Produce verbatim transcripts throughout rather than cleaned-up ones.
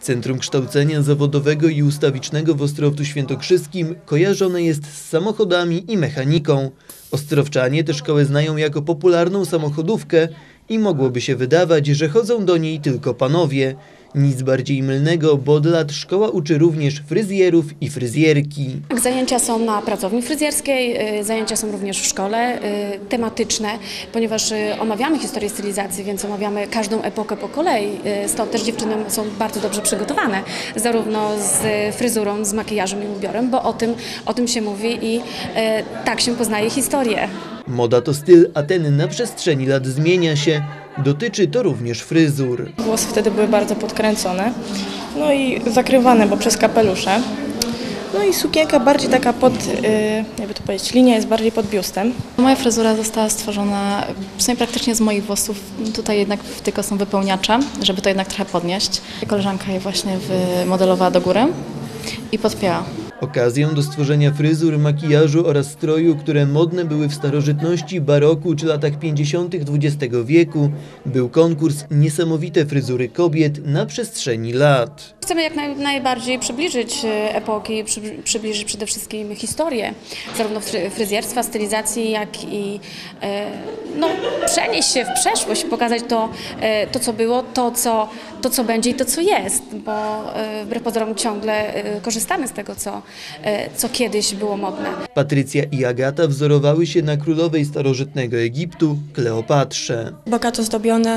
Centrum Kształcenia Zawodowego i Ustawicznego w Ostrowcu Świętokrzyskim kojarzone jest z samochodami i mechaniką. Ostrowczanie tę szkołę znają jako popularną samochodówkę i mogłoby się wydawać, że chodzą do niej tylko panowie. Nic bardziej mylnego, bo od lat szkoła uczy również fryzjerów i fryzjerki. Zajęcia są na pracowni fryzjerskiej, zajęcia są również w szkole tematyczne, ponieważ omawiamy historię stylizacji, więc omawiamy każdą epokę po kolei. Stąd też dziewczyny są bardzo dobrze przygotowane, zarówno z fryzurą, z makijażem i ubiorem, bo o tym, o tym się mówi i tak się poznaje historię. Moda to styl, a ten na przestrzeni lat zmienia się. Dotyczy to również fryzur. Włosy wtedy były bardzo podkręcone, no i zakrywane, bo przez kapelusze. No i sukienka bardziej taka pod, jakby to powiedzieć, linia jest bardziej pod biustem. Moja fryzura została stworzona w sumie praktycznie z moich włosów. Tutaj jednak tylko są wypełniacze, żeby to jednak trochę podnieść. Koleżanka je właśnie wymodelowała do góry i podpięła. Okazją do stworzenia fryzur, makijażu oraz stroju, które modne były w starożytności, baroku czy latach pięćdziesiątych dwudziestego wieku, był konkurs Niesamowite fryzury kobiet na przestrzeni lat. Chcemy jak naj, najbardziej przybliżyć epoki, przy, przybliżyć przede wszystkim historię, zarówno fryzjerstwa, stylizacji, jak i e, no, przenieść się w przeszłość, pokazać to, e, to co było, to co, to, co będzie i to, co jest, bo e, wbrew pozorom ciągle e, korzystamy z tego, co, e, co kiedyś było modne. Patrycja i Agata wzorowały się na królowej starożytnego Egiptu, Kleopatrze. Bogato zdobione,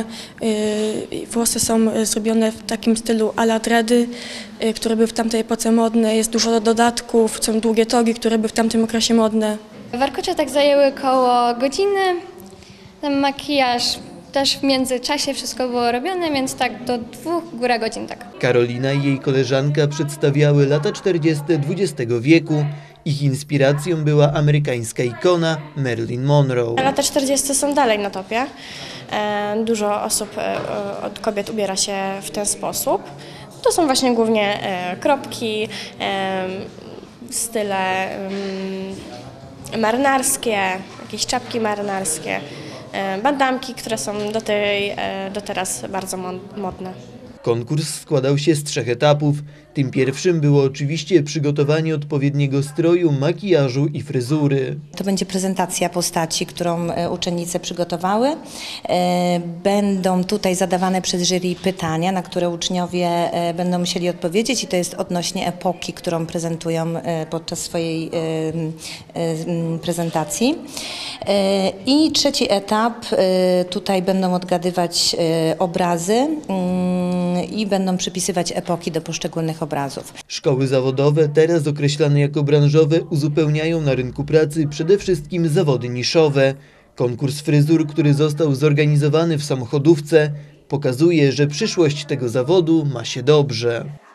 yy, włosy są zrobione w takim stylu à la dready, yy, które były w tamtej epoce modne. Jest dużo dodatków, są długie togi, które były w tamtym okresie modne. Warkocze tak zajęły koło godziny, ten makijaż też w międzyczasie wszystko było robione, więc tak do dwóch góra godzin tak. Karolina i jej koleżanka przedstawiały lata czterdzieste dwudziestego wieku. Ich inspiracją była amerykańska ikona Marilyn Monroe. Lata czterdzieste są dalej na topie. Dużo osób, od kobiet ubiera się w ten sposób. To są właśnie głównie kropki, style marynarskie, jakieś czapki marynarskie, bandamki, które są do, tej, do teraz bardzo modne. Konkurs składał się z trzech etapów. Tym pierwszym było oczywiście przygotowanie odpowiedniego stroju, makijażu i fryzury. To będzie prezentacja postaci, którą uczennice przygotowały. Będą tutaj zadawane przez jury pytania, na które uczniowie będą musieli odpowiedzieć i to jest odnośnie epoki, którą prezentują podczas swojej prezentacji. I trzeci etap, tutaj będą odgadywać obrazy i będą przypisywać epoki do poszczególnych obrazów. Szkoły zawodowe, teraz określane jako branżowe, uzupełniają na rynku pracy przede wszystkim zawody niszowe. Konkurs fryzur, który został zorganizowany w samochodówce, pokazuje, że przyszłość tego zawodu ma się dobrze.